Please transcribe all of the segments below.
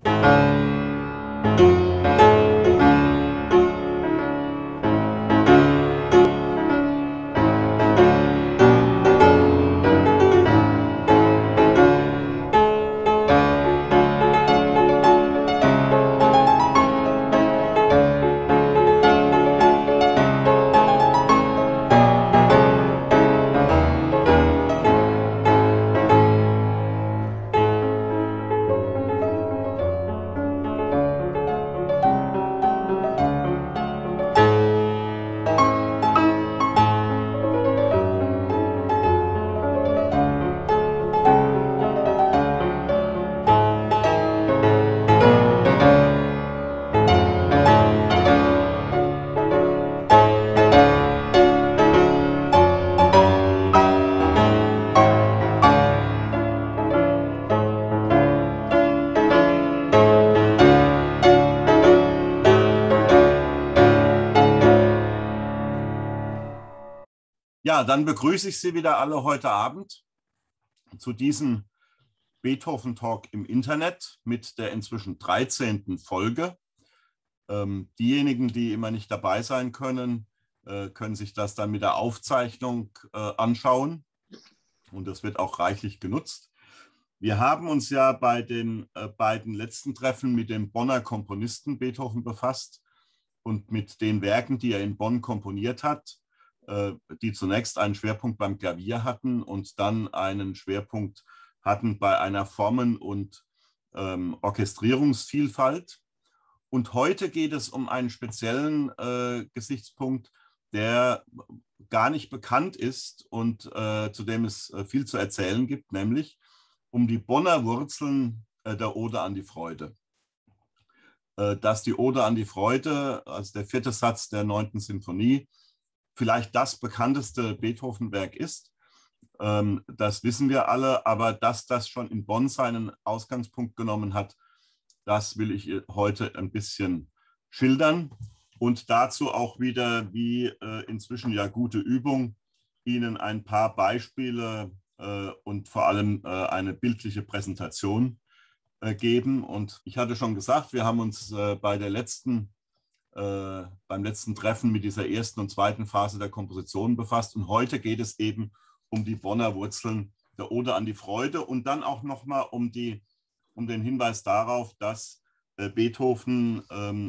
Ja, dann begrüße ich Sie wieder alle heute Abend zu diesem Beethoven-Talk im Internet mit der inzwischen 13. Folge. Diejenigen, die immer nicht dabei sein können, können sich das dann mit der Aufzeichnung anschauen und das wird auch reichlich genutzt. Wir haben uns ja bei den beiden letzten Treffen mit dem Bonner Komponisten Beethoven befasst und mit den Werken, die er in Bonn komponiert hat, die zunächst einen Schwerpunkt beim Klavier hatten und dann einen Schwerpunkt hatten bei einer Formen- und Orchestrierungsvielfalt. Und heute geht es um einen speziellen Gesichtspunkt, der gar nicht bekannt ist und zu dem es viel zu erzählen gibt, nämlich um die Bonner Wurzeln der Ode an die Freude. Dass die Ode an die Freude, also der 4. Satz der 9. Sinfonie, vielleicht das bekannteste Beethoven-Werk ist, das wissen wir alle, aber dass das schon in Bonn seinen Ausgangspunkt genommen hat, das will ich heute ein bisschen schildern und dazu auch wieder, wie inzwischen ja gute Übung, Ihnen ein paar Beispiele und vor allem eine bildliche Präsentation geben. Und ich hatte schon gesagt, wir haben uns beim letzten Treffen mit dieser ersten und zweiten Phase der Komposition befasst. Und heute geht es eben um die Bonner Wurzeln der Ode an die Freude und dann auch nochmal um den Hinweis darauf, dass Beethoven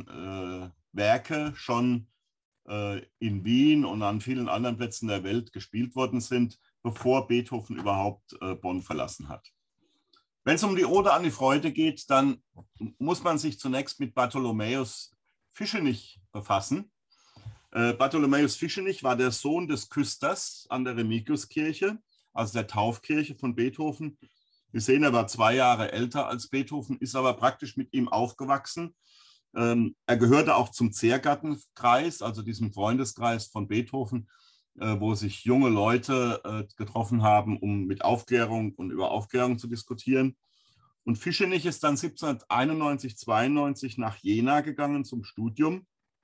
Werke schon in Wien und an vielen anderen Plätzen der Welt gespielt worden sind, bevor Beethoven überhaupt Bonn verlassen hat. Wenn es um die Ode an die Freude geht, dann muss man sich zunächst mit Bartholomäus Fischenich befassen. Bartholomäus Fischenich war der Sohn des Küsters an der Remigiuskirche, also der Taufkirche von Beethoven. Wir sehen, er war 2 Jahre älter als Beethoven, ist aber praktisch mit ihm aufgewachsen. Er gehörte auch zum Zergartenkreis, also diesem Freundeskreis von Beethoven, wo sich junge Leute getroffen haben, um mit Aufklärung und über Aufklärung zu diskutieren. Und Fischenich ist dann 1791, 92 nach Jena gegangen zum Studium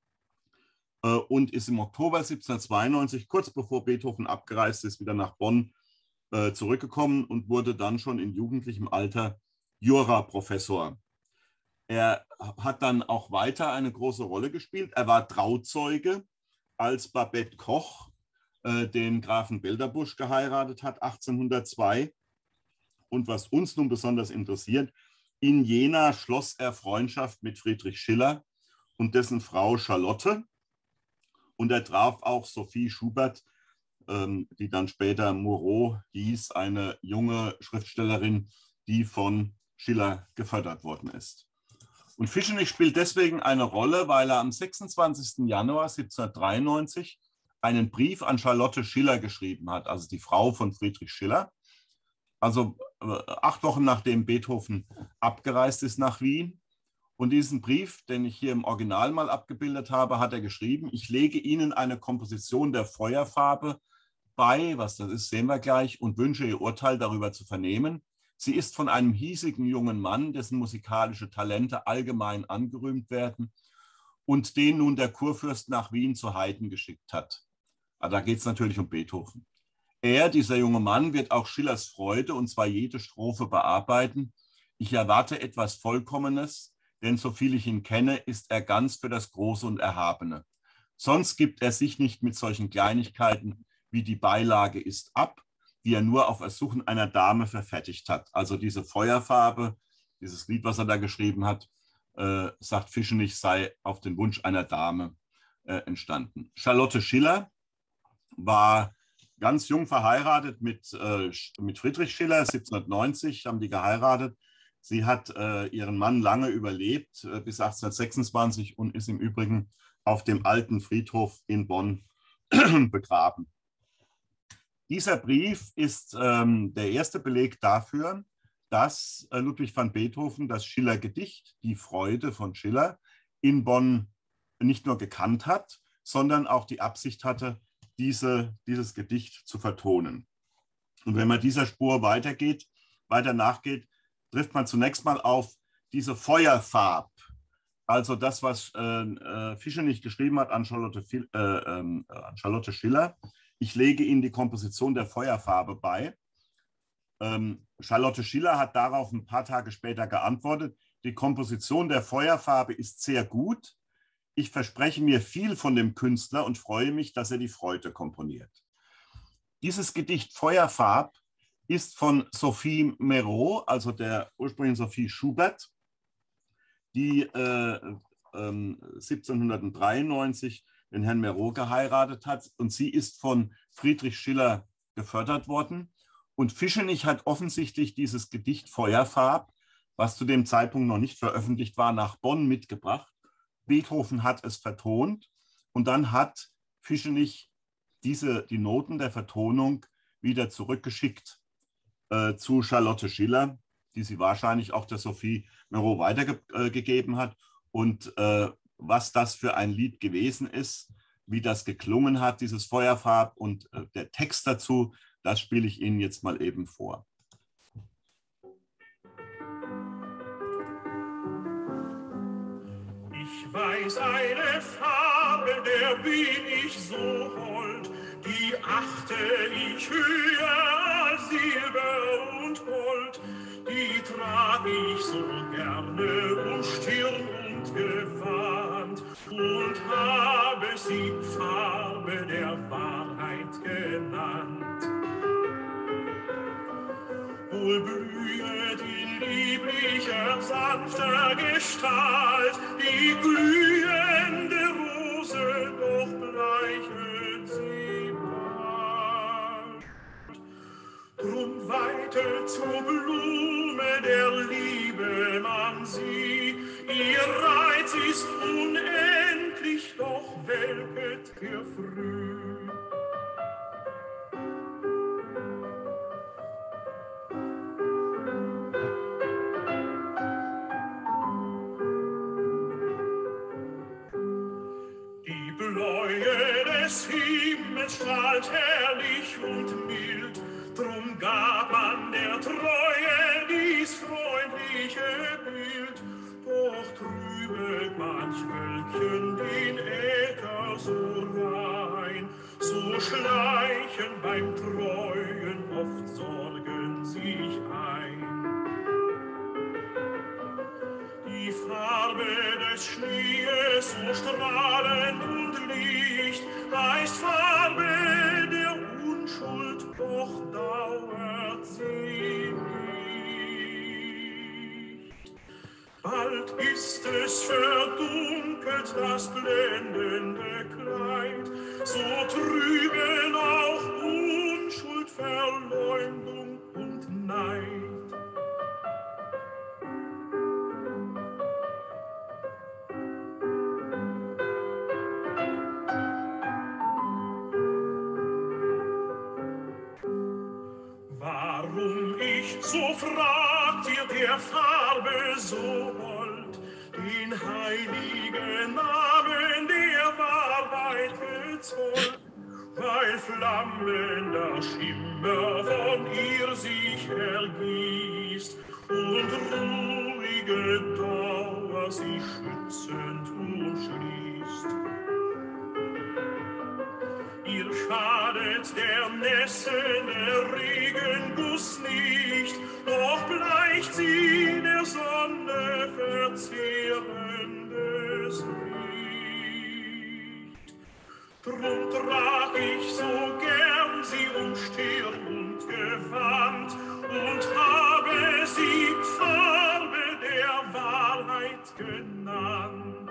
und ist im Oktober 1792, kurz bevor Beethoven abgereist ist, wieder nach Bonn zurückgekommen und wurde dann schon in jugendlichem Alter Juraprofessor. Er hat dann auch weiter eine große Rolle gespielt. Er war Trauzeuge, als Babette Koch den Grafen Belderbusch geheiratet hat, 1802. Und was uns nun besonders interessiert, in Jena schloss er Freundschaft mit Friedrich Schiller und dessen Frau Charlotte. Und er traf auch Sophie Schubert, die dann später Moreau hieß, eine junge Schriftstellerin, die von Schiller gefördert worden ist. Und Fischenich spielt deswegen eine Rolle, weil er am 26. Januar 1793 einen Brief an Charlotte Schiller geschrieben hat, also die Frau von Friedrich Schiller. Also 8 Wochen nachdem Beethoven abgereist ist nach Wien. Und diesen Brief, den ich hier im Original mal abgebildet habe, hat er geschrieben: Ich lege Ihnen eine Komposition der Feuerfarbe bei, was das ist, sehen wir gleich, und wünsche Ihr Urteil darüber zu vernehmen. Sie ist von einem hiesigen jungen Mann, dessen musikalische Talente allgemein angerühmt werden und den nun der Kurfürst nach Wien zu Haydn geschickt hat. Also da geht es natürlich um Beethoven. Er, dieser junge Mann, wird auch Schillers Freude, und zwar jede Strophe, bearbeiten, Ich erwarte etwas Vollkommenes, denn so viel ich ihn kenne, ist er ganz für das Große und Erhabene. Sonst gibt er sich nicht mit solchen Kleinigkeiten wie die Beilage ist ab, die er nur auf Ersuchen einer Dame verfertigt hat. Also diese Feuerfarbe, dieses Lied, was er da geschrieben hat, sagt Fischenich, sei auf den Wunsch einer Dame entstanden. Charlotte Schiller war ganz jung verheiratet mit Friedrich Schiller, 1790 haben die geheiratet. Sie hat ihren Mann lange überlebt, bis 1826 und ist im Übrigen auf dem alten Friedhof in Bonn begraben. Dieser Brief ist der erste Beleg dafür, dass Ludwig van Beethoven das Schiller-Gedicht, Die Freude von Schiller, in Bonn nicht nur gekannt hat, sondern auch die Absicht hatte, dieses Gedicht zu vertonen. Und wenn man dieser Spur weiter nachgeht, trifft man zunächst mal auf diese Feuerfarb. Also das, was Fischenich geschrieben hat an Charlotte Schiller. Ich lege Ihnen die Komposition der Feuerfarbe bei. Charlotte Schiller hat darauf ein paar Tage später geantwortet, die Komposition der Feuerfarbe ist sehr gut. Ich verspreche mir viel von dem Künstler und freue mich, dass er die Freude komponiert. Dieses Gedicht Feuerfarb ist von Sophie Mereau, also der ursprünglichen Sophie Schubert, die 1793 den Herrn Mereau geheiratet hat. Und sie ist von Friedrich Schiller gefördert worden. Und Fischenich hat offensichtlich dieses Gedicht Feuerfarb, was zu dem Zeitpunkt noch nicht veröffentlicht war, nach Bonn mitgebracht. Beethoven hat es vertont und dann hat Fischenich die Noten der Vertonung wieder zurückgeschickt zu Charlotte Schiller, die sie wahrscheinlich auch der Sophie Mereau weitergegeben hat. Und was das für ein Lied gewesen ist, wie das geklungen hat, dieses Feuerfarb und der Text dazu, das spiele ich Ihnen jetzt mal eben vor. Ich weiß eine Farbe, der bin ich so hold, die achte ich höher als Silber und Gold, die trag ich so gerne um Stirn und Gewand und habe sie Farbe der Wahrheit genannt. Wohl blühet in lieblicher, sanfter Gestalt die glühende Rose, doch bleichet sie bald. Drum weitet zur Blume der Liebe man sie, ihr Reiz ist unendlich, doch welket ihr früh. Des Himmels strahlt herrlich und mild, drum gab man der Treue dies freundliche Bild. Doch trübet manch Wölkchen den Äther so rein, so schleichen beim Treuen oft Sorgen sich ein. Die Farbe des Schnees so strahlend und licht, heißt Farbe der Unschuld, doch dauert sie nicht. Bald ist es verdunkelt, das blendende Kleid, so trüben auch Unschuld, Verleumdung und Neid. So fragt ihr der Farbe so hold, den heiligen Namen der Wahrheit gezollt, weil flammender Schimmer von ihr sich ergießt und ruhige Dauer sie schützend umschließt. Ihr schadet der nässende Regenguss nicht, doch bleicht sie der Sonne verzehrendes Licht. Drum trag ich so gern sie um Stirn und Gewand und habe sie Farbe der Wahrheit genannt.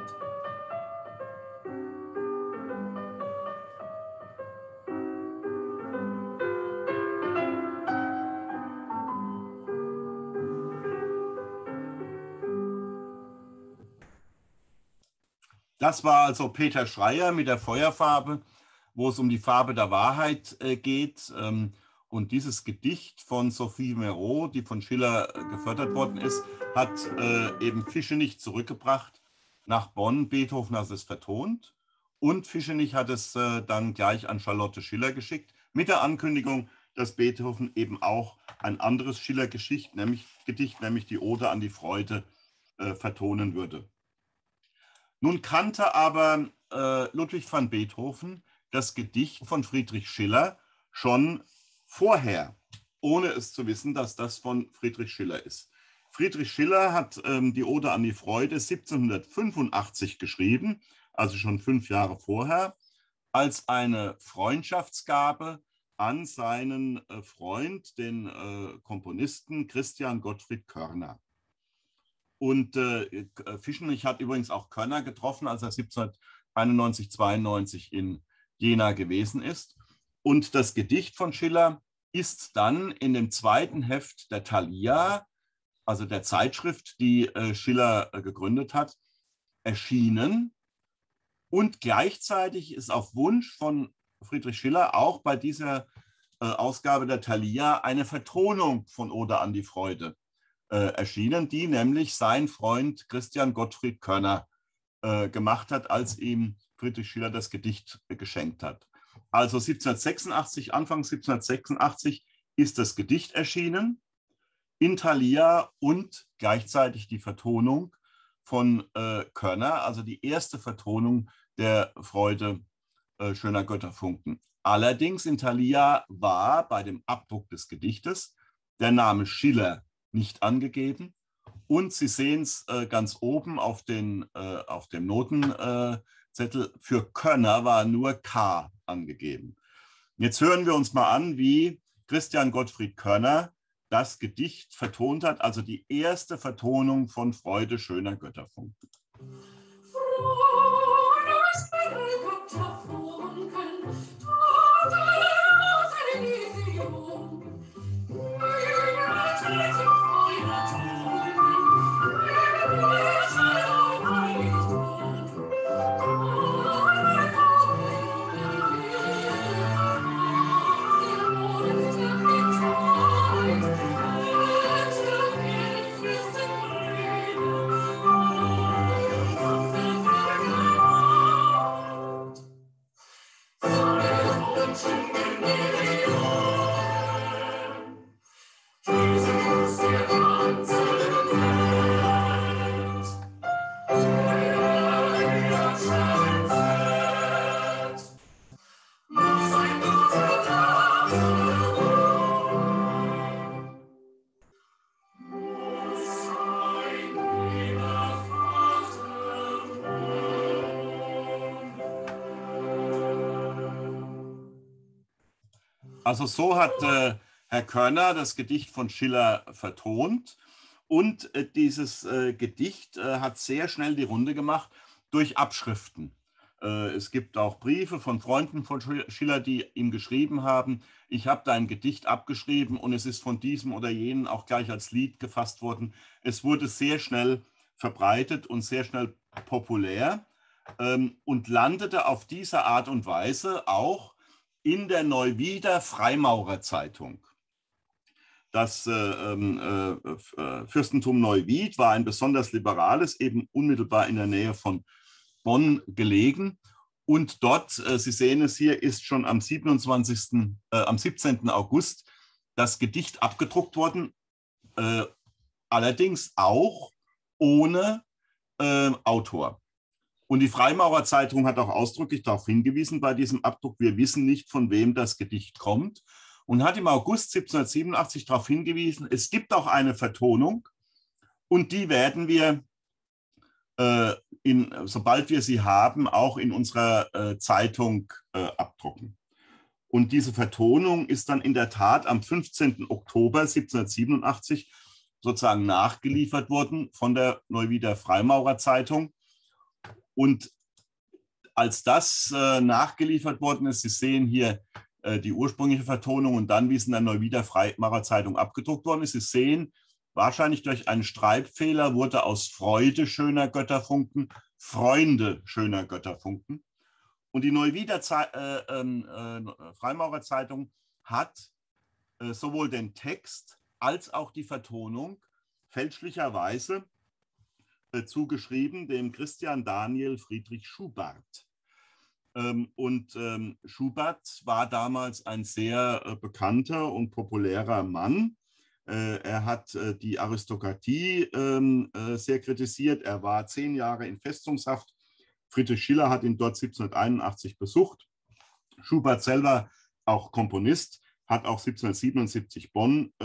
Das war also Peter Schreyer mit der Feuerfarbe, wo es um die Farbe der Wahrheit geht. Und dieses Gedicht von Sophie Mereau, die von Schiller gefördert worden ist, hat eben Fischenich zurückgebracht nach Bonn. Beethoven hat es vertont und Fischenich hat es dann gleich an Charlotte Schiller geschickt, mit der Ankündigung, dass Beethoven eben auch ein anderes Schiller-Gedicht, nämlich die Ode an die Freude, vertonen würde. Nun kannte aber Ludwig van Beethoven das Gedicht von Friedrich Schiller schon vorher, ohne es zu wissen, dass das von Friedrich Schiller ist. Friedrich Schiller hat die Ode an die Freude 1785 geschrieben, also schon 5 Jahre vorher, als eine Freundschaftsgabe an seinen Freund, den Komponisten Christian Gottfried Körner. Und Fischenich hat übrigens auch Körner getroffen, als er 1791, 92 in Jena gewesen ist. Und das Gedicht von Schiller ist dann in dem 2. Heft der Thalia, also der Zeitschrift, die Schiller gegründet hat, erschienen. Und gleichzeitig ist auf Wunsch von Friedrich Schiller auch bei dieser Ausgabe der Thalia eine Vertonung von Ode an die Freude erschienen, die nämlich sein Freund Christian Gottfried Körner gemacht hat, als ihm Friedrich Schiller das Gedicht geschenkt hat. Also 1786, Anfang 1786 ist das Gedicht erschienen in Thalia und gleichzeitig die Vertonung von Körner, also die erste Vertonung der Freude schöner Götterfunken. Allerdings in Thalia war bei dem Abdruck des Gedichtes der Name Schiller nicht angegeben. Und Sie sehen es ganz oben auf dem Notenzettel, für Körner war nur K angegeben. Jetzt hören wir uns mal an, wie Christian Gottfried Körner das Gedicht vertont hat, also die erste Vertonung von Freude schöner Götterfunken. Also so hat Herr Körner das Gedicht von Schiller vertont und dieses Gedicht hat sehr schnell die Runde gemacht durch Abschriften. Es gibt auch Briefe von Freunden von Schiller, die ihm geschrieben haben, ich habe dein Gedicht abgeschrieben und es ist von diesem oder jenem auch gleich als Lied gefasst worden. Es wurde sehr schnell verbreitet und sehr schnell populär und landete auf diese Art und Weise auch in der Neuwieder Freimaurerzeitung. Das Fürstentum Neuwied war ein besonders liberales, eben unmittelbar in der Nähe von Bonn gelegen. Und dort, Sie sehen es hier, ist schon am 17. August das Gedicht abgedruckt worden, allerdings auch ohne Autor. Und die Freimaurerzeitung hat auch ausdrücklich darauf hingewiesen bei diesem Abdruck, wir wissen nicht, von wem das Gedicht kommt, und hat im August 1787 darauf hingewiesen, es gibt auch eine Vertonung Und die werden wir, sobald wir sie haben, auch in unserer Zeitung abdrucken. Und diese Vertonung ist dann in der Tat am 15. Oktober 1787 sozusagen nachgeliefert worden von der Neuwieder Freimaurerzeitung. Und als das nachgeliefert worden ist, Sie sehen hier die ursprüngliche Vertonung und dann, wie es in der Neuwieder Freimaurerzeitung abgedruckt worden ist. Sie sehen, wahrscheinlich durch einen Schreibfehler wurde aus Freude schöner Götterfunken Freunde schöner Götterfunken. Und die Neuwieder Freimaurerzeitung hat sowohl den Text als auch die Vertonung fälschlicherweise zugeschrieben dem Christian Daniel Friedrich Schubart. Schubart war damals ein sehr bekannter und populärer Mann. Er hat die Aristokratie sehr kritisiert. Er war 10 Jahre in Festungshaft. Friedrich Schiller hat ihn dort 1781 besucht. Schubart selber, auch Komponist, hat auch 1777 Bonn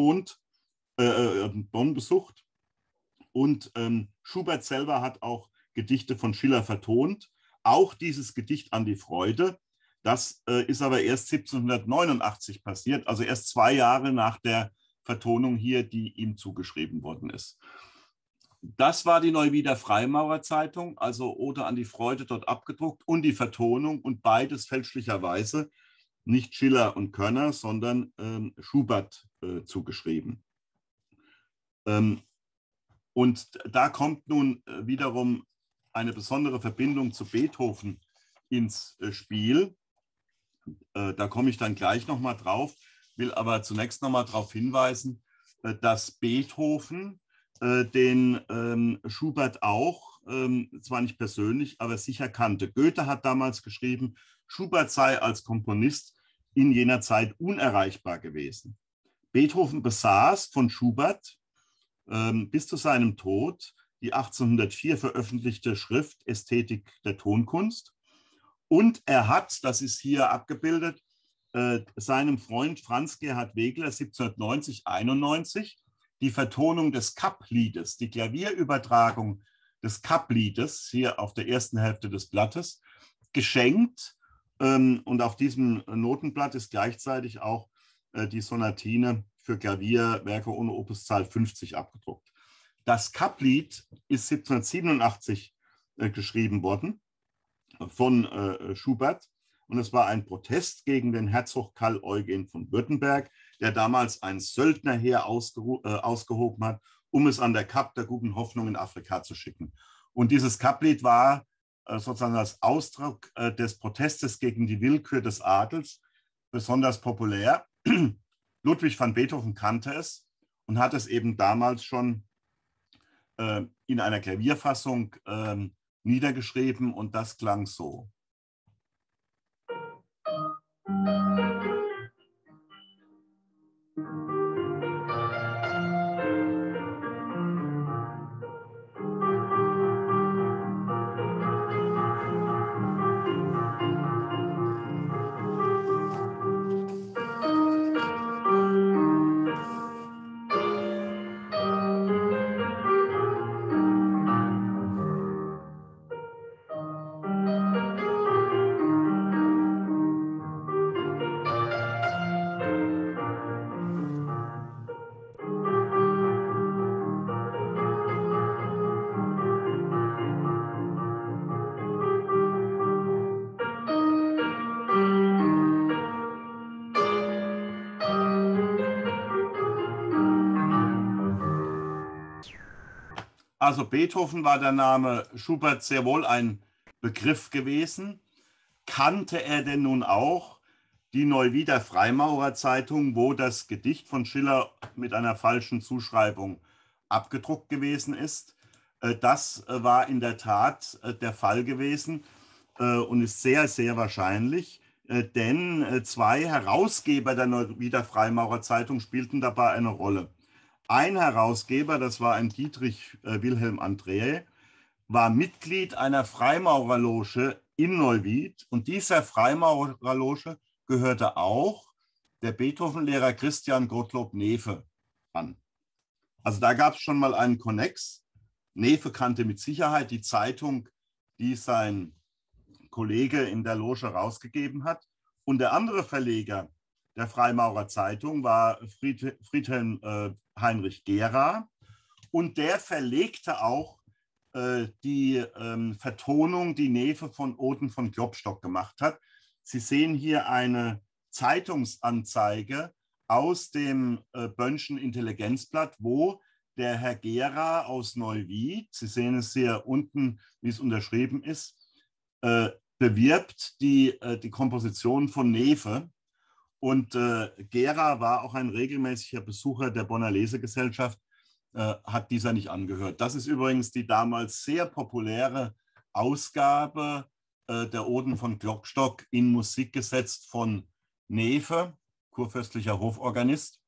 besucht. Und Schubart selber hat auch Gedichte von Schiller vertont. Auch dieses Gedicht An die Freude. Das ist aber erst 1789 passiert, also erst 2 Jahre nach der Vertonung hier, die ihm zugeschrieben worden ist. Das war die Neuwieder Freimaurerzeitung, also Ode an die Freude dort abgedruckt und die Vertonung und beides fälschlicherweise nicht Schiller und Körner, sondern Schubart zugeschrieben. Und da kommt nun wiederum eine besondere Verbindung zu Beethoven ins Spiel. Da komme ich dann gleich nochmal drauf, will aber zunächst nochmal darauf hinweisen, dass Beethoven den Schubart auch, zwar nicht persönlich, aber sicher kannte. Goethe hat damals geschrieben, Schubart sei als Komponist in jener Zeit unerreichbar gewesen. Beethoven besaß von Schubart bis zu seinem Tod die 1804 veröffentlichte Schrift Ästhetik der Tonkunst. Und er hat, das ist hier abgebildet, seinem Freund Franz Gerhard Wegler 1790-91 die Vertonung des Kappliedes, die Klavierübertragung des Kappliedes hier auf der ersten Hälfte des Blattes geschenkt. Und auf diesem Notenblatt ist gleichzeitig auch die Sonatine für Klavierwerke ohne Opuszahl 50 abgedruckt. Das Kapplied ist 1787 geschrieben worden von Schubart. Und es war ein Protest gegen den Herzog Karl Eugen von Württemberg, der damals ein Söldnerheer ausgehoben hat, um es an der Kap der Guten Hoffnung in Afrika zu schicken. Und dieses Kapplied war sozusagen als Ausdruck des Protestes gegen die Willkür des Adels besonders populär. Ludwig van Beethoven kannte es und hat es eben damals schon in einer Klavierfassung niedergeschrieben und das klang so. Also Beethoven war der Name Schubart sehr wohl ein Begriff gewesen. Kannte er denn nun auch die Neuwieder Freimaurerzeitung, wo das Gedicht von Schiller mit einer falschen Zuschreibung abgedruckt gewesen ist? Das war in der Tat der Fall gewesen und ist sehr, sehr wahrscheinlich, denn 2 Herausgeber der Neuwieder Freimaurerzeitung spielten dabei eine Rolle. Ein Herausgeber, das war ein Dietrich Wilhelm Andrä, war Mitglied einer Freimaurerloge in Neuwied und dieser Freimaurerloge gehörte auch der Beethoven-Lehrer Christian Gottlob Neefe an. Also da gab es schon mal einen Konnex. Neefe kannte mit Sicherheit die Zeitung, die sein Kollege in der Loge rausgegeben hat. Und der andere Verleger der Freimaurer Zeitung war Friedhelm Heinrich Gera. Und der verlegte auch die Vertonung, die Neefe von Oden von Klopstock gemacht hat. Sie sehen hier eine Zeitungsanzeige aus dem Bönnschen Intelligenzblatt, wo der Herr Gera aus Neuwied, Sie sehen es hier unten, wie es unterschrieben ist, bewirbt die Komposition von Neefe. Und Gera war auch ein regelmäßiger Besucher der Bonner Lesegesellschaft, hat dieser nicht angehört. Das ist übrigens die damals sehr populäre Ausgabe der Oden von Klopstock in Musik gesetzt von Neefe, kurfürstlicher Hoforganist,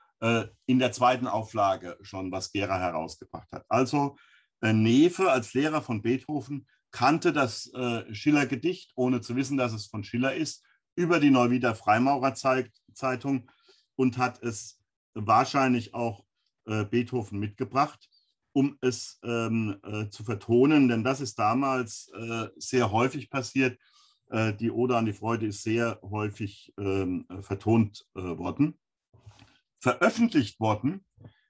in der zweiten Auflage schon, was Gera herausgebracht hat. Also Neefe als Lehrer von Beethoven kannte das Schiller-Gedicht, ohne zu wissen, dass es von Schiller ist, über die Neuwieder Freimaurer-Zeitung und hat es wahrscheinlich auch Beethoven mitgebracht, um es zu vertonen, denn das ist damals sehr häufig passiert. Die Ode an die Freude ist sehr häufig vertont worden. Veröffentlicht worden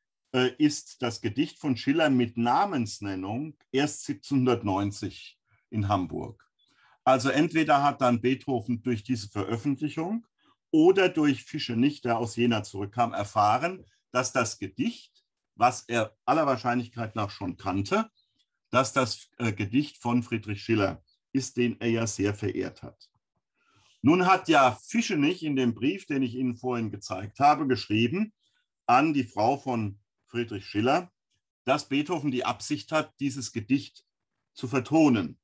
ist das Gedicht von Schiller mit Namensnennung erst 1790 in Hamburg. Also entweder hat dann Beethoven durch diese Veröffentlichung oder durch Fischenich, der aus Jena zurückkam, erfahren, dass das Gedicht, was er aller Wahrscheinlichkeit nach schon kannte, dass das Gedicht von Friedrich Schiller ist, den er ja sehr verehrt hat. Nun hat ja Fischenich in dem Brief, den ich Ihnen vorhin gezeigt habe, geschrieben an die Frau von Friedrich Schiller, dass Beethoven die Absicht hat, dieses Gedicht zu vertonen.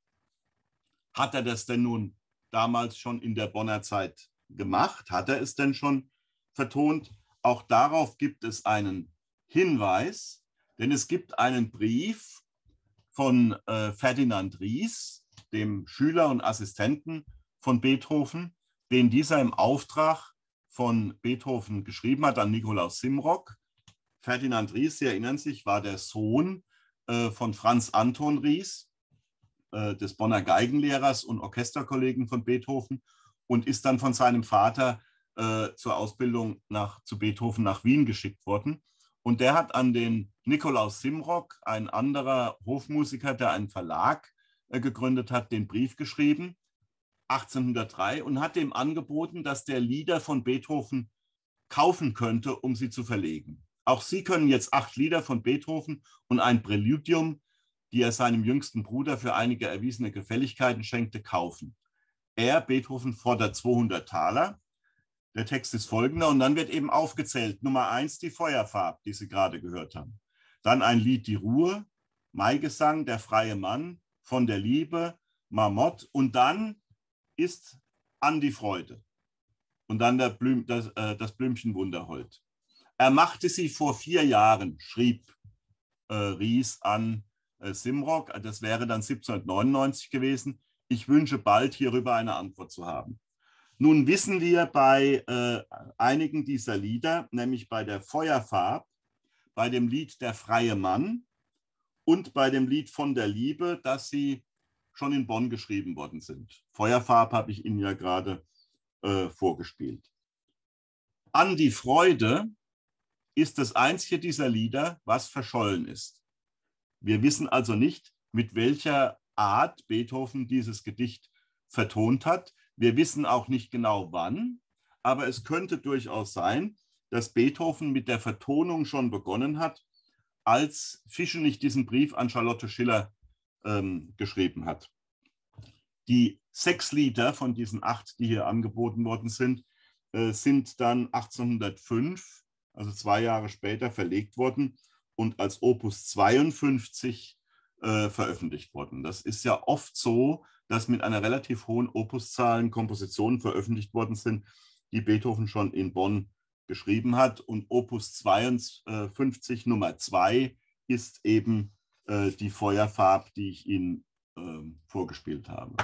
Hat er das denn nun damals schon in der Bonner Zeit gemacht? Hat er es denn schon vertont? Auch darauf gibt es einen Hinweis, denn es gibt einen Brief von Ferdinand Ries, dem Schüler und Assistenten von Beethoven, den dieser im Auftrag von Beethoven geschrieben hat an Nikolaus Simrock. Ferdinand Ries, Sie erinnern sich, war der Sohn von Franz Anton Ries, des Bonner Geigenlehrers und Orchesterkollegen von Beethoven, und ist dann von seinem Vater zur Ausbildung zu Beethoven nach Wien geschickt worden. Und der hat an den Nikolaus Simrock, ein anderer Hofmusiker, der einen Verlag gegründet hat, den Brief geschrieben, 1803, und hat dem angeboten, dass der Lieder von Beethoven kaufen könnte, um sie zu verlegen. Auch Sie können jetzt 8 Lieder von Beethoven und ein Präludium, die er seinem jüngsten Bruder für einige erwiesene Gefälligkeiten schenkte, kaufen. Beethoven, fordert 200 Taler. Der Text ist folgender und dann wird eben aufgezählt. Nummer 1, die Feuerfarb, die Sie gerade gehört haben. Dann ein Lied, die Ruhe, Maigesang, der freie Mann, von der Liebe, Marmott, und dann ist An die Freude. Und dann das Blümchen Wunderhold. Er machte sie vor 4 Jahren, schrieb Ries an Simrock, das wäre dann 1799 gewesen. Ich wünsche bald hierüber eine Antwort zu haben. Nun wissen wir bei einigen dieser Lieder, nämlich bei der Feuerfarb, bei dem Lied Der freie Mann und bei dem Lied Von der Liebe, dass sie schon in Bonn geschrieben worden sind. Feuerfarb habe ich Ihnen ja gerade vorgespielt. An die Freude ist das einzige dieser Lieder, was verschollen ist. Wir wissen also nicht, mit welcher Art Beethoven dieses Gedicht vertont hat. Wir wissen auch nicht genau wann, aber es könnte durchaus sein, dass Beethoven mit der Vertonung schon begonnen hat, als Fischenich diesen Brief an Charlotte Schiller geschrieben hat. Die 6 Lieder von diesen 8, die hier angeboten worden sind, sind dann 1805, also 2 Jahre später, verlegt worden und als Opus 52 veröffentlicht worden. Das ist ja oft so, dass mit einer relativ hohen Opuszahlen Kompositionen veröffentlicht worden sind, die Beethoven schon in Bonn geschrieben hat. Und Opus 52 Nummer 2 ist eben die Feuerfarb, die ich Ihnen vorgespielt habe.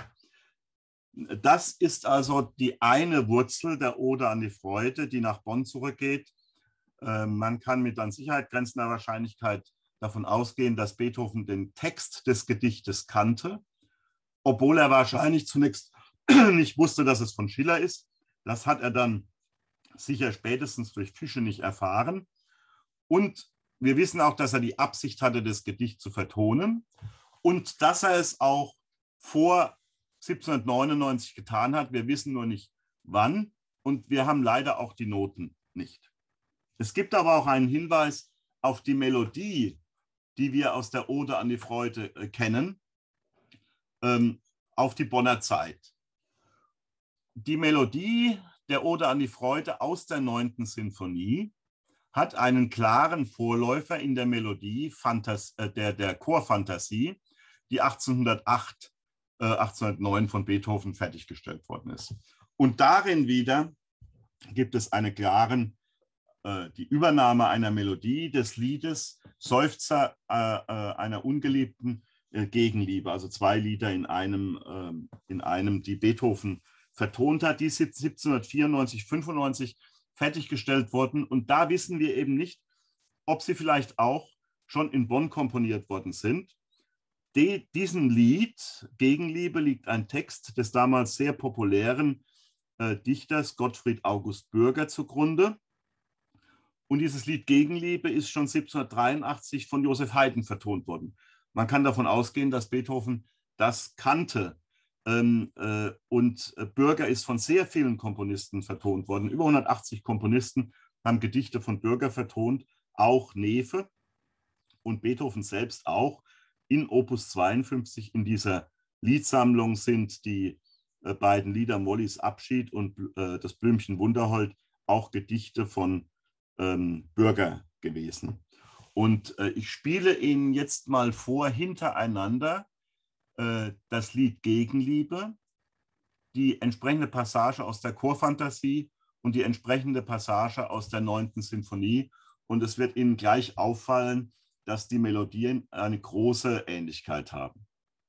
Das ist also die eine Wurzel der Ode an die Freude, die nach Bonn zurückgeht. Man kann mit an Sicherheit grenzender Wahrscheinlichkeit davon ausgehen, dass Beethoven den Text des Gedichtes kannte, obwohl er wahrscheinlich zunächst nicht wusste, dass es von Schiller ist. Das hat er dann sicher spätestens durch Füschenich erfahren. Und wir wissen auch, dass er die Absicht hatte, das Gedicht zu vertonen und dass er es auch vor 1799 getan hat. Wir wissen nur nicht, wann, und wir haben leider auch die Noten nicht. Es gibt aber auch einen Hinweis auf die Melodie, die wir aus der Ode an die Freude kennen, auf die Bonner Zeit. Die Melodie der Ode an die Freude aus der 9. Sinfonie hat einen klaren Vorläufer in der Melodie der Chorfantasie, die 1809 von Beethoven fertiggestellt worden ist. Und darin wieder gibt es die Übernahme einer Melodie des Liedes Seufzer einer ungeliebten Gegenliebe, also 2 Lieder in einem, die Beethoven vertont hat, die 1794, 95 fertiggestellt wurden. Und da wissen wir eben nicht, ob sie vielleicht auch schon in Bonn komponiert worden sind. Diesem Lied Gegenliebe liegt ein Text des damals sehr populären Dichters Gottfried August Bürger zugrunde. Und dieses Lied Gegenliebe ist schon 1783 von Joseph Haydn vertont worden. Man kann davon ausgehen, dass Beethoven das kannte. Und Bürger ist von sehr vielen Komponisten vertont worden. Über 180 Komponisten haben Gedichte von Bürger vertont, auch Neefe und Beethoven selbst auch. In Opus 52 in dieser Liedsammlung sind die beiden Lieder Mollys Abschied und das Blümchen Wunderhold auch Gedichte von Bürger gewesen. Und ich spiele Ihnen jetzt mal vor, hintereinander das Lied Gegenliebe, die entsprechende Passage aus der Chorfantasie und die entsprechende Passage aus der 9. Sinfonie. Und es wird Ihnen gleich auffallen, dass die Melodien eine große Ähnlichkeit haben.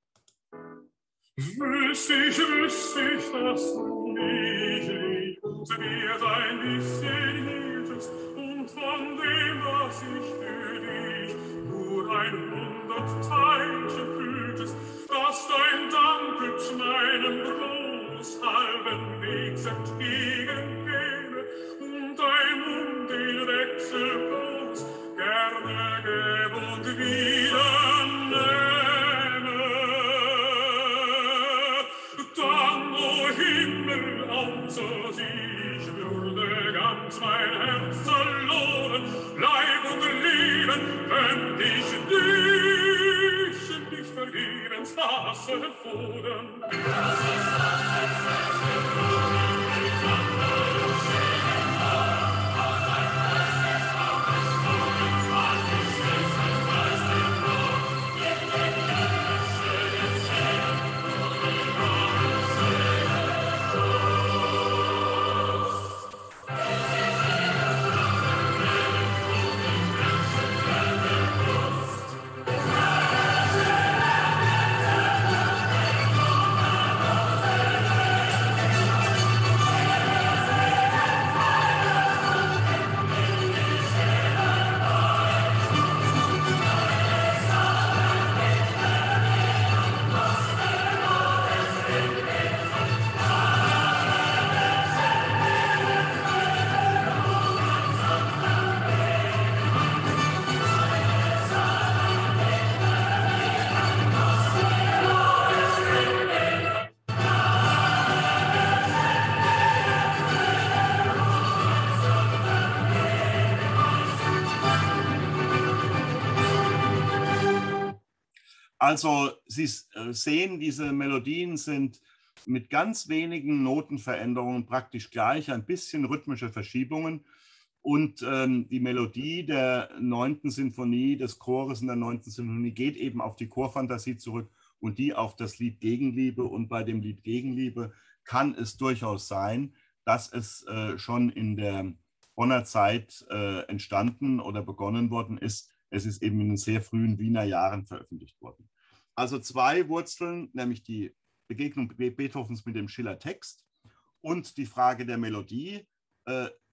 Wüsste ich, dass du mich liebst und mir dein bisschen hieltest und von dem, was ich für dich nur 100 Teilchen fühltest, dass dein Dank meinem Groß halben Wegs entgegenkäme und dein Mund den Wechselkurs gerne gäb und wieder nähme. Dann, o Himmel, außer sich würde ganz mein Herz verloren, Leib und Leben könnt ich dich vergebens hasse fordern. Das ist Also Sie sehen, diese Melodien sind mit ganz wenigen Notenveränderungen praktisch gleich, ein bisschen rhythmische Verschiebungen. Und die Melodie der 9. Sinfonie, des Chores in der 9. Sinfonie, geht eben auf die Chorfantasie zurück und die auf das Lied Gegenliebe. Und bei dem Lied Gegenliebe kann es durchaus sein, dass es schon in der Bonner Zeit entstanden oder begonnen worden ist. Es ist eben in den sehr frühen Wiener Jahren veröffentlicht worden. Also 2 Wurzeln, nämlich die Begegnung Beethovens mit dem Schiller-Text und die Frage der Melodie,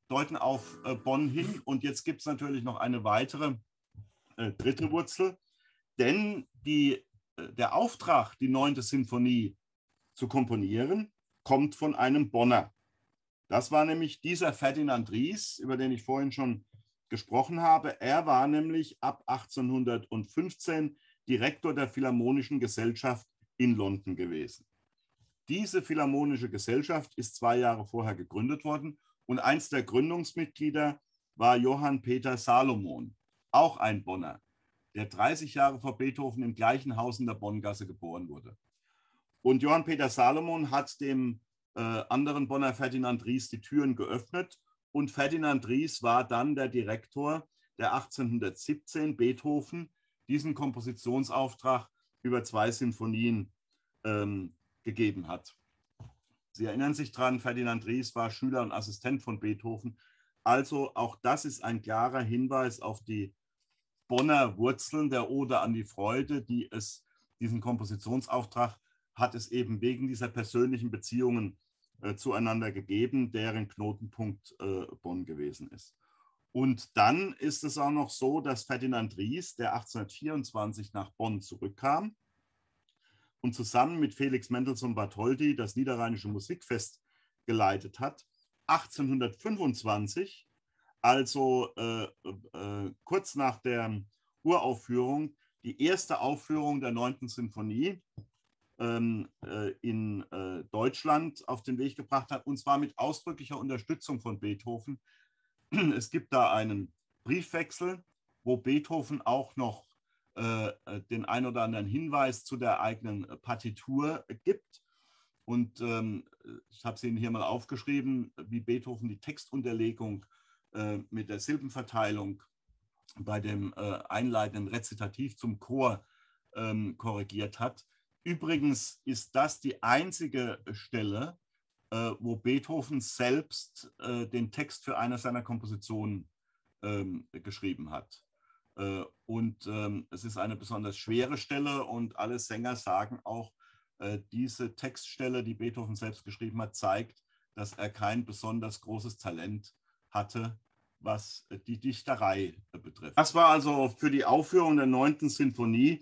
deuten auf Bonn hin. Und jetzt gibt es natürlich noch eine weitere dritte Wurzel, denn der Auftrag, die 9. Sinfonie zu komponieren, kommt von einem Bonner. Das war nämlich dieser Ferdinand Ries, über den ich vorhin schon gesprochen habe. Er war nämlich ab 1815 Direktor der Philharmonischen Gesellschaft in London gewesen. Diese Philharmonische Gesellschaft ist 2 Jahre vorher gegründet worden und eins der Gründungsmitglieder war Johann Peter Salomon, auch ein Bonner, der 30 Jahre vor Beethoven im gleichen Haus in der Bonngasse geboren wurde. Und Johann Peter Salomon hat dem anderen Bonner Ferdinand Ries die Türen geöffnet und Ferdinand Ries war dann der Direktor, der 1817 Beethoven diesen Kompositionsauftrag über 2 Sinfonien gegeben hat. Sie erinnern sich daran, Ferdinand Ries war Schüler und Assistent von Beethoven. Also auch das ist ein klarer Hinweis auf die Bonner Wurzeln der Ode an die Freude, diesen Kompositionsauftrag hat es eben wegen dieser persönlichen Beziehungen zueinander gegeben, deren Knotenpunkt Bonn gewesen ist. Und dann ist es auch noch so, dass Ferdinand Ries, der 1824 nach Bonn zurückkam und zusammen mit Felix Mendelssohn Bartholdy das Niederrheinische Musikfest geleitet hat, 1825, also kurz nach der Uraufführung, die erste Aufführung der 9. Sinfonie in Deutschland auf den Weg gebracht hat, und zwar mit ausdrücklicher Unterstützung von Beethoven. Es gibt da einen Briefwechsel, wo Beethoven auch noch den ein oder anderen Hinweis zu der eigenen Partitur gibt. Und ich habe es Ihnen hier mal aufgeschrieben, wie Beethoven die Textunterlegung mit der Silbenverteilung bei dem einleitenden Rezitativ zum Chor korrigiert hat. Übrigens ist das die einzige Stelle, wo Beethoven selbst den Text für eine seiner Kompositionen geschrieben hat. Und es ist eine besonders schwere Stelle und alle Sänger sagen auch, diese Textstelle, die Beethoven selbst geschrieben hat, zeigt, dass er kein besonders großes Talent hatte, was die Dichterei betrifft. Das war also für die Aufführung der 9. Sinfonie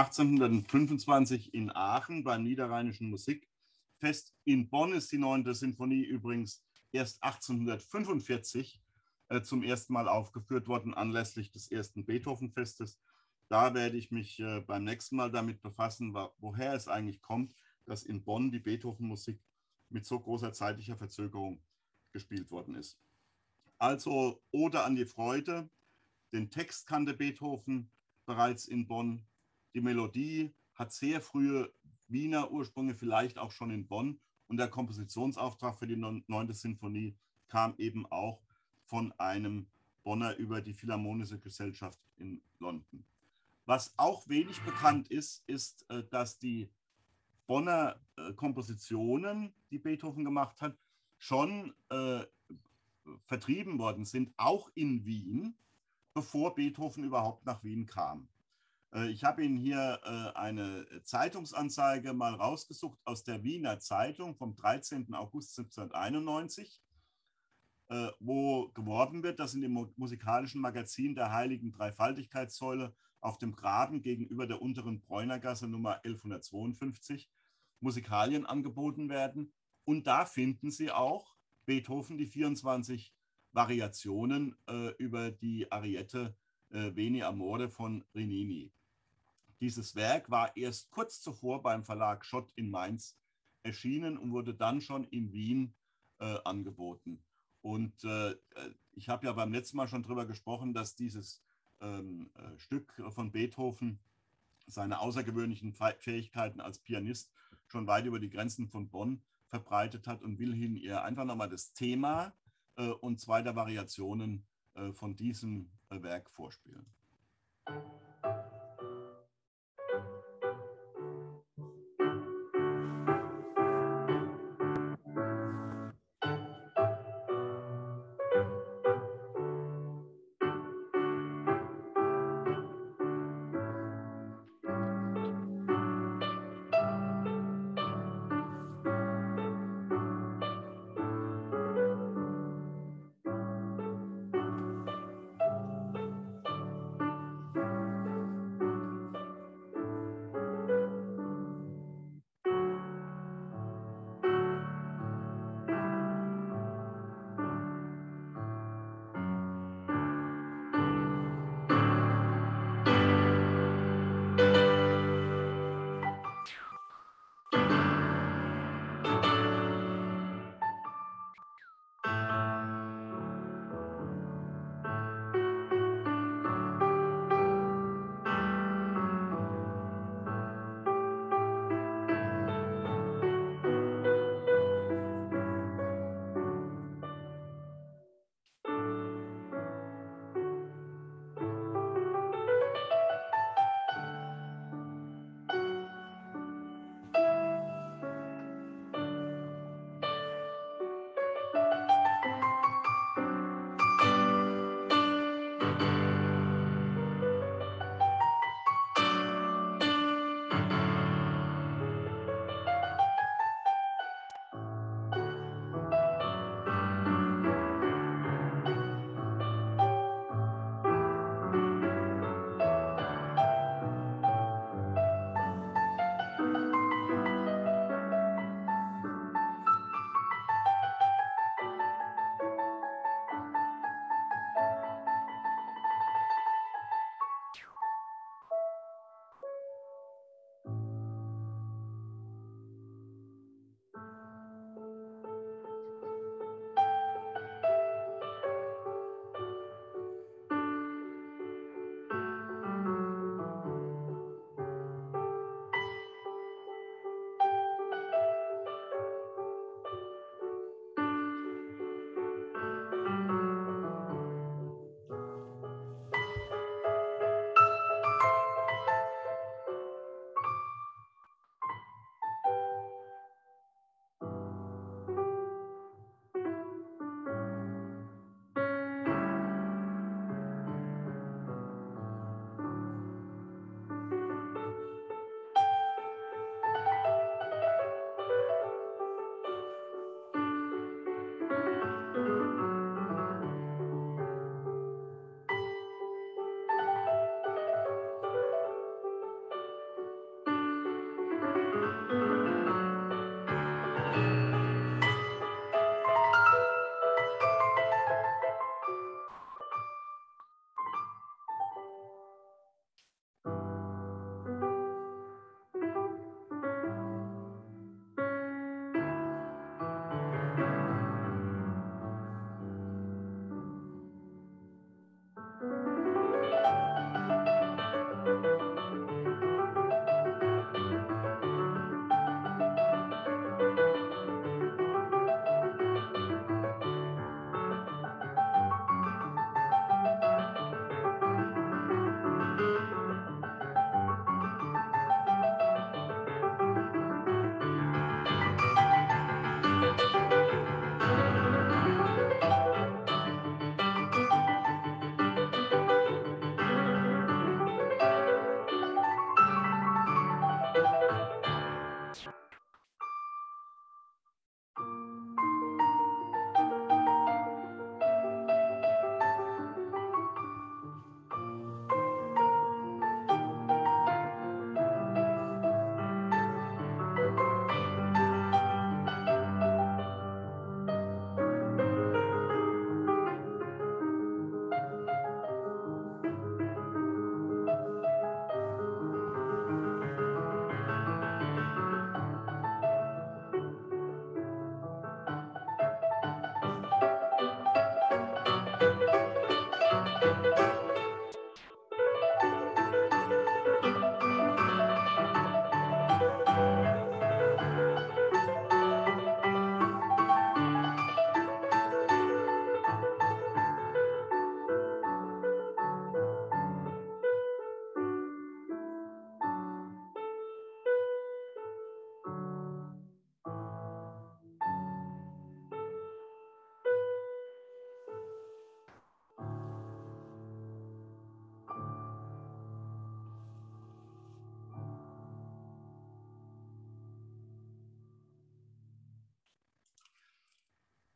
1825 in Aachen beim Niederrheinischen Musikfest. In Bonn ist die 9. Sinfonie übrigens erst 1845 zum ersten Mal aufgeführt worden, anlässlich des ersten Beethoven-Festes. Da werde ich mich beim nächsten Mal damit befassen, woher es eigentlich kommt, dass in Bonn die Beethoven-Musik mit so großer zeitlicher Verzögerung gespielt worden ist. Also Ode an die Freude, den Text kannte Beethoven bereits in Bonn. Die Melodie hat sehr frühe Wiener Ursprünge, vielleicht auch schon in Bonn. Und der Kompositionsauftrag für die 9. Sinfonie kam eben auch von einem Bonner über die Philharmonische Gesellschaft in London. Was auch wenig bekannt ist, ist, dass die Bonner Kompositionen, die Beethoven gemacht hat, schon vertrieben worden sind, auch in Wien, bevor Beethoven überhaupt nach Wien kam. Ich habe Ihnen hier eine Zeitungsanzeige mal rausgesucht aus der Wiener Zeitung vom 13. August 1791, wo geworben wird, dass in dem musikalischen Magazin der Heiligen Dreifaltigkeitssäule auf dem Graben gegenüber der unteren Bräunergasse Nummer 1152 Musikalien angeboten werden. Und da finden Sie auch Beethoven die 24 Variationen über die Ariette Veni Amore von Rinini. Dieses Werk war erst kurz zuvor beim Verlag Schott in Mainz erschienen und wurde dann schon in Wien angeboten. Und ich habe ja beim letzten Mal schon darüber gesprochen, dass dieses Stück von Beethoven seine außergewöhnlichen Fähigkeiten als Pianist schon weit über die Grenzen von Bonn verbreitet hat, und will Ihnen hier einfach nochmal das Thema und 2 der Variationen von diesem Werk vorspielen.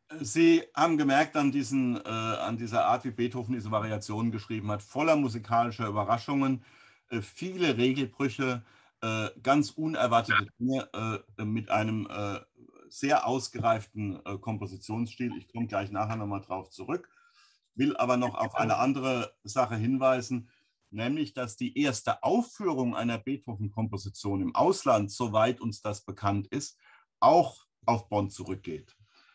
Sie haben gemerkt an dieser Art, wie Beethoven diese Variationen geschrieben hat, voller musikalischer Überraschungen, viele Regelbrüche, ganz unerwartete Dinge mit einem sehr ausgereiften Kompositionsstil. Ich komme gleich nachher nochmal drauf zurück, will aber noch auf eine andere Sache hinweisen, nämlich, dass die erste Aufführung einer Beethoven-Komposition im Ausland, soweit uns das bekannt ist, auch auf Bonn zurückgeht.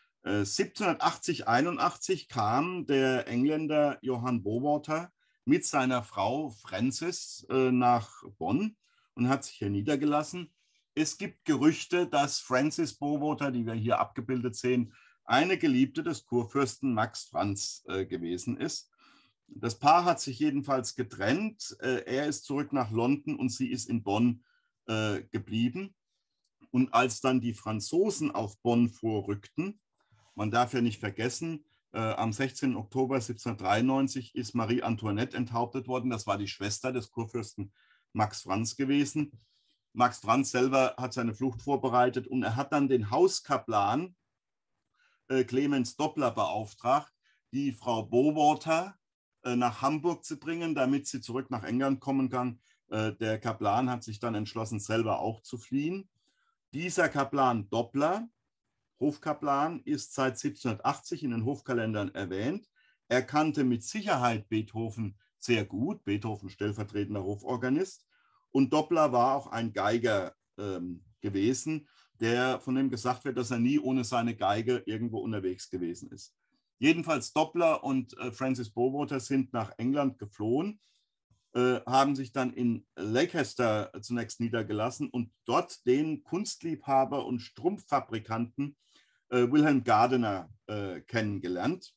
1780, 81 kam der Engländer Johann Bowater mit seiner Frau Frances nach Bonn und hat sich hier niedergelassen. Es gibt Gerüchte, dass Frances Bowater, die wir hier abgebildet sehen, eine Geliebte des Kurfürsten Max Franz gewesen ist. Das Paar hat sich jedenfalls getrennt. Er ist zurück nach London und sie ist in Bonn geblieben. Und als dann die Franzosen auf Bonn vorrückten, man darf ja nicht vergessen, am 16. Oktober 1793 ist Marie Antoinette enthauptet worden. Das war die Schwester des Kurfürsten Max Franz gewesen. Max Franz selber hat seine Flucht vorbereitet und er hat dann den Hauskaplan Clemens Doppler beauftragt, die Frau Bowater nach Hamburg zu bringen, damit sie zurück nach England kommen kann. Der Kaplan hat sich dann entschlossen, selber auch zu fliehen. Dieser Kaplan Doppler, Hofkaplan, ist seit 1780 in den Hofkalendern erwähnt. Er kannte mit Sicherheit Beethoven sehr gut, Beethoven stellvertretender Hoforganist. Und Doppler war auch ein Geiger gewesen, von dem gesagt wird, dass er nie ohne seine Geige irgendwo unterwegs gewesen ist. Jedenfalls Doppler und Francis Bowater sind nach England geflohen, haben sich dann in Leicester zunächst niedergelassen und dort den Kunstliebhaber und Strumpffabrikanten Wilhelm Gardiner kennengelernt,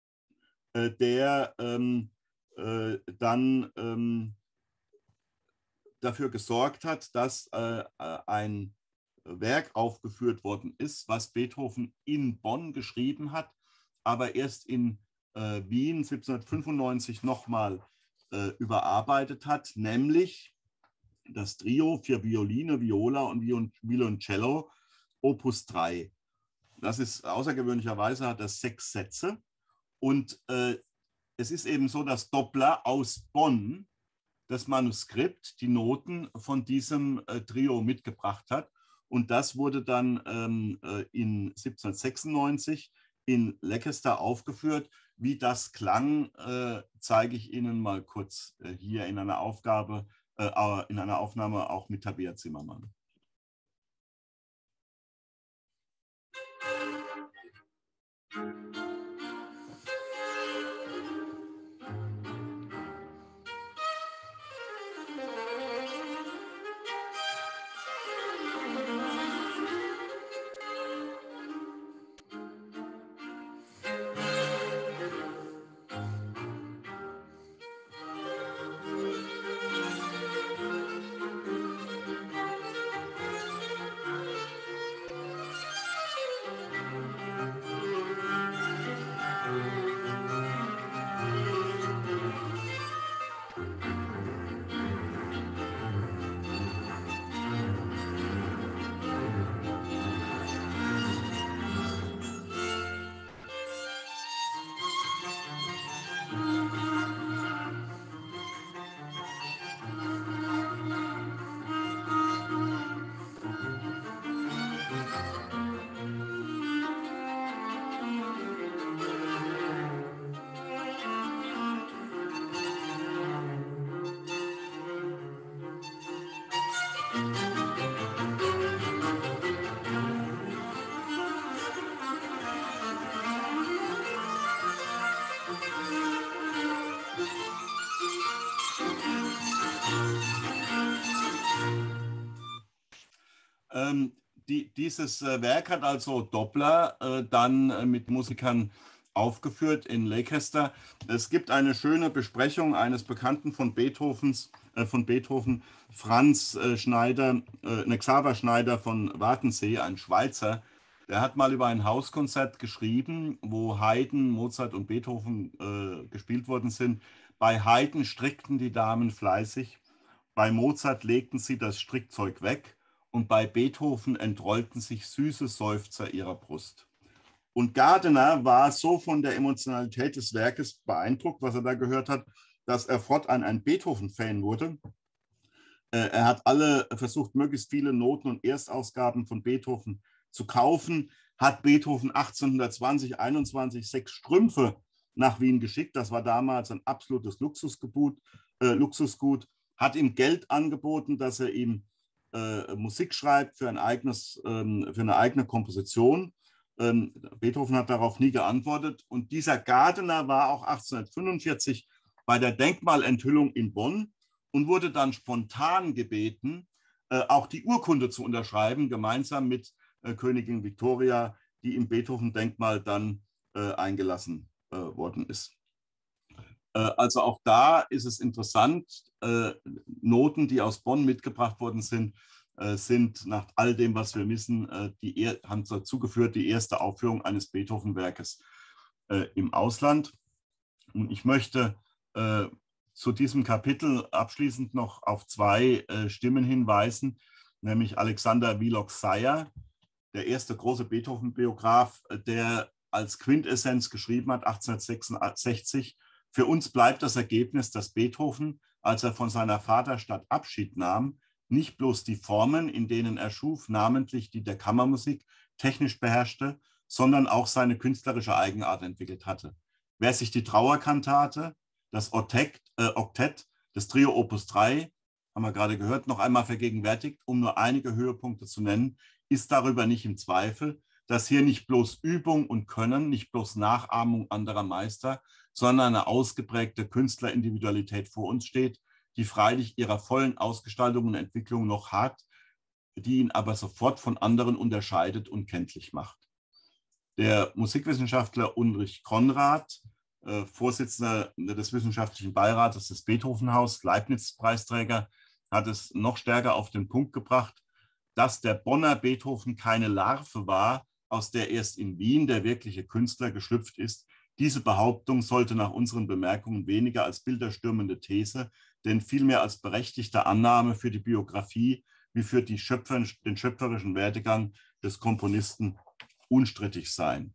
der dann dafür gesorgt hat, dass ein Werk aufgeführt worden ist, was Beethoven in Bonn geschrieben hat, aber erst in Wien 1795 nochmal überarbeitet hat, nämlich das Trio für Violine, Viola und Violoncello, Opus 3. Das ist außergewöhnlicherweise, hat das 6 Sätze. Und es ist eben so, dass Doppler aus Bonn das Manuskript, die Noten von diesem Trio mitgebracht hat. Und das wurde dann in 1796 in Leicester aufgeführt. Wie das klang, zeige ich Ihnen mal kurz hier in einer Aufnahme auch mit Tabea Zimmermann. Dieses Werk hat also Doppler dann mit Musikern aufgeführt in Leicester. Es gibt eine schöne Besprechung eines Bekannten von Beethoven, Franz Schneider, Xaver Schneider von Wartensee, ein Schweizer. Der hat mal über ein Hauskonzert geschrieben, wo Haydn, Mozart und Beethoven gespielt worden sind. Bei Haydn strickten die Damen fleißig, bei Mozart legten sie das Strickzeug weg und bei Beethoven entrollten sich süße Seufzer ihrer Brust. Und Gardiner war so von der Emotionalität des Werkes beeindruckt, was er da gehört hat, dass er fortan ein Beethoven-Fan wurde. Er hat versucht, möglichst viele Noten und Erstausgaben von Beethoven zu kaufen, hat Beethoven 1820, 1821 6 Strümpfe nach Wien geschickt. Das war damals ein absolutes Luxusgut, hat ihm Geld angeboten, dass er ihm Musik schreibt für eine eigene Komposition. Beethoven hat darauf nie geantwortet. Und dieser Gardiner war auch 1845 bei der Denkmalenthüllung in Bonn und wurde dann spontan gebeten, auch die Urkunde zu unterschreiben, gemeinsam mit Königin Victoria, die im Beethoven-Denkmal dann eingelassen worden ist. Also auch da ist es interessant, Noten, die aus Bonn mitgebracht worden sind, sind nach all dem, was wir wissen, haben dazu geführt, die erste Aufführung eines Beethoven-Werkes im Ausland. Und ich möchte zu diesem Kapitel abschließend noch auf 2 Stimmen hinweisen, nämlich Alexander Wheelock-Sayer, der erste große Beethoven-Biograf, der als Quintessenz geschrieben hat, 1866, für uns bleibt das Ergebnis, dass Beethoven, als er von seiner Vaterstadt Abschied nahm, nicht bloß die Formen, in denen er schuf, namentlich die der Kammermusik, technisch beherrschte, sondern auch seine künstlerische Eigenart entwickelt hatte. Wer sich die Trauerkantate, das Oktett, das Trio Opus 3, haben wir gerade gehört, noch einmal vergegenwärtigt, um nur einige Höhepunkte zu nennen, ist darüber nicht im Zweifel, dass hier nicht bloß Übung und Können, nicht bloß Nachahmung anderer Meister, sondern eine ausgeprägte Künstlerindividualität vor uns steht, die freilich ihrer vollen Ausgestaltung und Entwicklung noch hat, die ihn aber sofort von anderen unterscheidet und kenntlich macht. Der Musikwissenschaftler Ulrich Konrad, Vorsitzender des Wissenschaftlichen Beirates des Beethovenhaus, Leibniz-Preisträger, hat es noch stärker auf den Punkt gebracht, dass der Bonner Beethoven keine Larve war, aus der erst in Wien der wirkliche Künstler geschlüpft ist. Diese Behauptung sollte nach unseren Bemerkungen weniger als bilderstürmende These, denn vielmehr als berechtigte Annahme für die Biografie wie für den schöpferischen Werdegang des Komponisten unstrittig sein.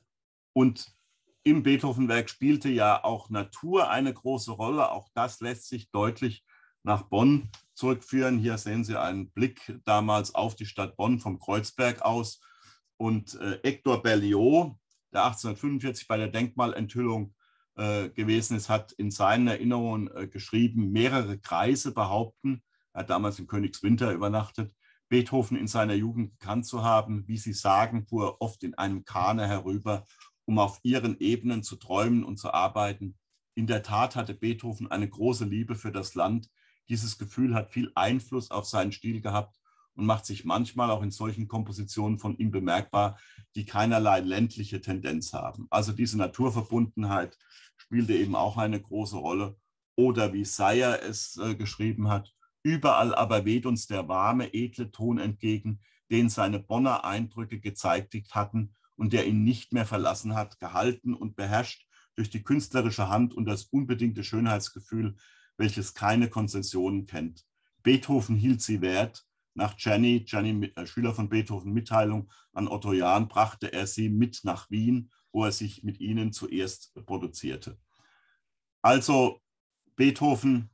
Und im Beethoven-Werk spielte ja auch Natur eine große Rolle. Auch das lässt sich deutlich nach Bonn zurückführen. Hier sehen Sie einen Blick damals auf die Stadt Bonn vom Kreuzberg aus. Und Hector Berlioz, der 1845 bei der Denkmalenthüllung gewesen ist, hat in seinen Erinnerungen geschrieben, mehrere Kreise behaupten, er hat damals in Königswinter übernachtet, Beethoven in seiner Jugend gekannt zu haben. Wie sie sagen, fuhr er oft in einem Kahne herüber, um auf ihren Ebenen zu träumen und zu arbeiten. In der Tat hatte Beethoven eine große Liebe für das Land. Dieses Gefühl hat viel Einfluss auf seinen Stil gehabt und macht sich manchmal auch in solchen Kompositionen von ihm bemerkbar, die keinerlei ländliche Tendenz haben. Also diese Naturverbundenheit spielte eben auch eine große Rolle. Oder wie Sayer es geschrieben hat, überall aber weht uns der warme, edle Ton entgegen, den seine Bonner Eindrücke gezeitigt hatten und der ihn nicht mehr verlassen hat, gehalten und beherrscht durch die künstlerische Hand und das unbedingte Schönheitsgefühl, welches keine Konzessionen kennt. Beethoven hielt sie wert. Nach Czerny, Schüler von Beethoven, Mitteilung an Otto Jahn, brachte er sie mit nach Wien, wo er sich mit ihnen zuerst produzierte. Also Beethoven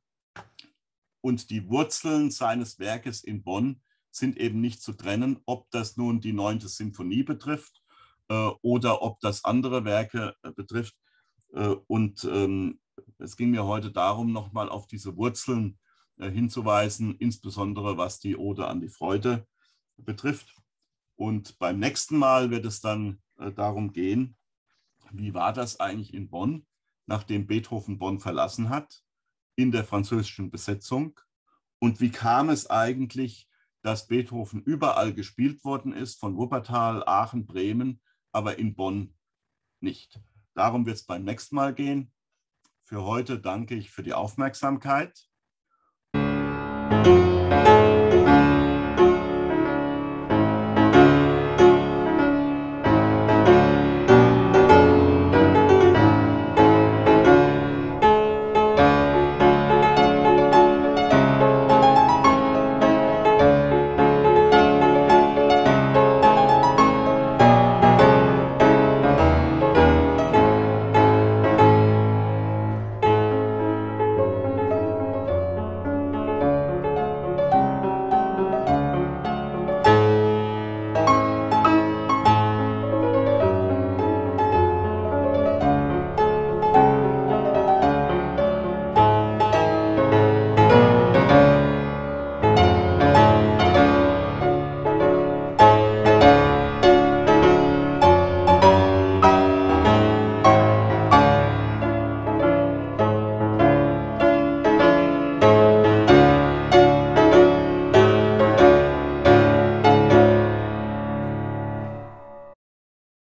und die Wurzeln seines Werkes in Bonn sind eben nicht zu trennen, ob das nun die 9. Sinfonie betrifft oder ob das andere Werke betrifft. Es ging mir heute darum, nochmal auf diese Wurzeln hinzuweisen, insbesondere was die Ode an die Freude betrifft. Und beim nächsten Mal wird es dann darum gehen, wie war das eigentlich in Bonn, nachdem Beethoven Bonn verlassen hat, in der französischen Besetzung, und wie kam es eigentlich, dass Beethoven überall gespielt worden ist, von Wuppertal, Aachen, Bremen, aber in Bonn nicht. Darum wird es beim nächsten Mal gehen. Für heute danke ich für die Aufmerksamkeit.